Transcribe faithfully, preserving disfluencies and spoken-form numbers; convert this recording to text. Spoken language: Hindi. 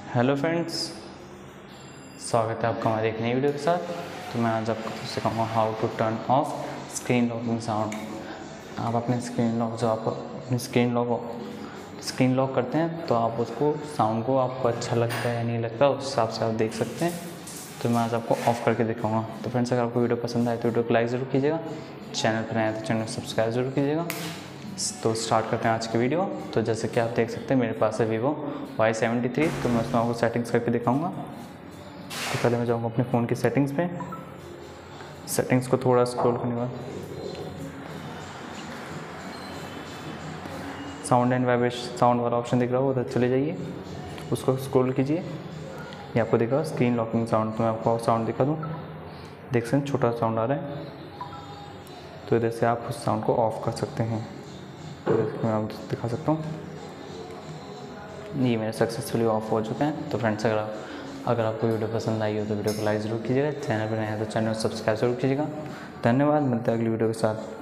हेलो फ्रेंड्स, स्वागत है आपका हमारे एक नई वीडियो के साथ। तो मैं आज आपको सिखाऊंगा how to turn off screen locking sound. आप अपने स्क्रीन लॉक जो आप अपनी स्क्रीन लॉक स्क्रीन लॉक करते हैं तो आप उसको साउंड को आपको अच्छा लगता है या नहीं लगता उस हिसाब से आप देख सकते हैं। तो मैं आज आपको ऑफ़ करके दिखाऊंगा। तो फ्रेंड्स, अगर आपको वीडियो पसंद आए तो वीडियो को लाइक ज़रूर कीजिएगा, चैनल पर आए तो चैनल को सब्सक्राइब ज़रूर कीजिएगा। तो स्टार्ट करते हैं आज की वीडियो। तो जैसे कि आप देख सकते हैं मेरे पास है वीवो वाई सेवेंटी थ्री। तो मैं उसमें आपको सेटिंग्स करके दिखाऊंगा। तो पहले मैं जाऊंगा अपने फ़ोन की सेटिंग्स पे। सेटिंग्स को थोड़ा स्क्रॉल करने के बाद साउंड एंड वाइब्रेशन साउंड वाला ऑप्शन दिख रहा हो उधर चले जाइए, उसको स्क्रॉल कीजिए। ये आपको दिख रहा है स्क्रीन लॉकिंग साउंड। तो मैं आपको साउंड दिखा दूँ, देख सकते हैं छोटा साउंड आ रहा है। तो इधर से आप उस साउंड को ऑफ़ कर सकते हैं। तो मैं आपको दिखा सकता हूँ, ये मेरे सक्सेसफुली ऑफ हो चुके हैं। तो फ्रेंड्स, अगर आप अगर आपको वीडियो पसंद आई हो तो वीडियो को लाइक ज़रूर कीजिएगा, चैनल पर नए हैं तो चैनल को सब्सक्राइब जरूर कीजिएगा। धन्यवाद, मिलते हैं अगली वीडियो के साथ।